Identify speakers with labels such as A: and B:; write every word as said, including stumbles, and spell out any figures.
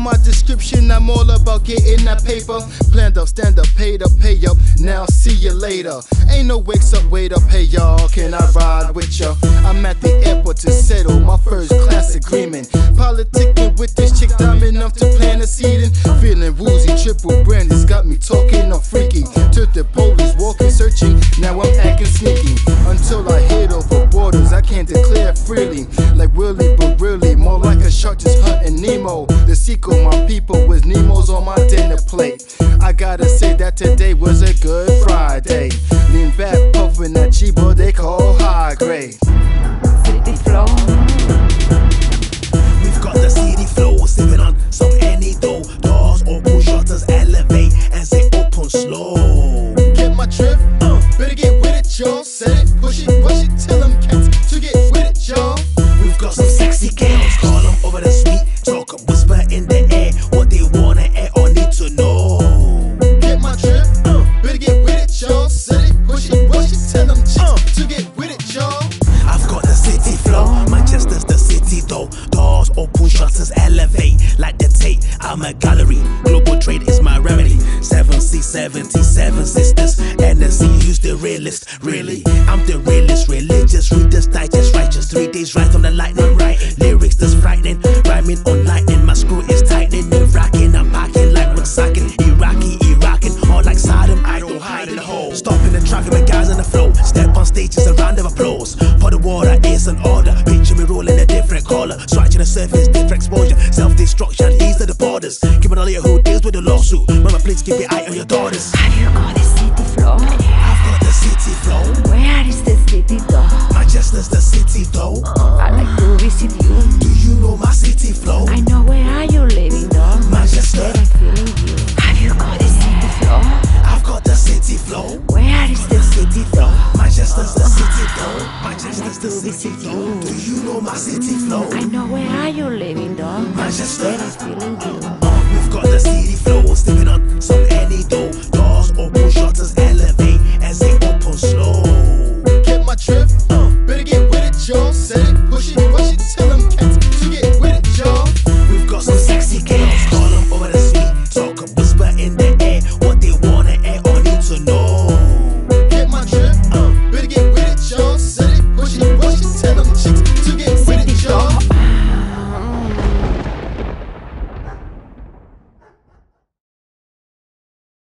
A: my description, I'm all about getting that paper. Planned up, stand up, paid up, pay up. Now see you later. Ain't no wakes up, wait up, hey y'all, can I ride with ya? I'm at the airport to settle my first class agreement. Politicking with this chick, dumb enough to plan a seating. Feeling woozy, triple brandy's got me talking, I'm freaky. To the police, walking, searching, now I'm acting sneaky. Until I hit over borders, I can't declare freely. Like Willie, but really, more like a shark just hunting Nemo. The sequel, my people, was Nemo's on my dinner plate. I gotta say that today was a good Friday. Lean back, puffin' that Chiba they call high grade.
B: City flow.
C: We've got the city flow, sipping on some any dough. Doors open, shutters elevate as they open slow.
A: Get my drift? Uh, better get with it, y'all. Set it, push it, push it, tell them cats to get with it, y'all.
C: We've got some sexy girls, call them over the suite. Talk and whisper in the air what they wanna air or need to know.
A: Get my drift? Uh, better get with it, y'all. Set it, push it, push it, tell them chicks to get with it, y'all.
C: I've got the city flow, Manchester's the city though. Doors open, shutters elevate like the Tate. I'm a gallery, global trade is my remedy. Seven C, seventy-seven sisters, N S C, who's the realist? Really, I'm the realist, religious, readers digest, righteous. Three days right on the lightning, right? Lyrics that's frightening, rhyming on lightning. My screw is tightening, nerve-wracking. I'm packing like Rexakin, Iraqi, Iraqin, or like Saddam. I don't hide in the hole. Stopping the traffic with guys on the flow. Step on stage, it's a round of applause. For the water is an order. Picture me rolling a different color, scratching the surface, different exposure. Self-destruction, these are the borders. Keep it all your who deals with the lawsuit. Mama, please keep your eye on your daughters.
B: Have you got the city flow?
C: I've got the city flow.
B: Where is the city though?
C: Manchester's the city though.
B: Uh, I like to visit you.
C: Do you know my city flow?
B: I know where are you living though.
C: Manchester.
B: I'm feeling you. Have you got the city flow?
C: I've got the city flow.
B: Where is the city though?
C: Manchester's the city flow. Manchester's the
B: to
C: city
B: visit
C: flow.
B: you.
C: Do you know my city flow?
B: I know where are you living though.
C: Manchester.
B: I'm feeling you.
C: Uh, we've got the city flow.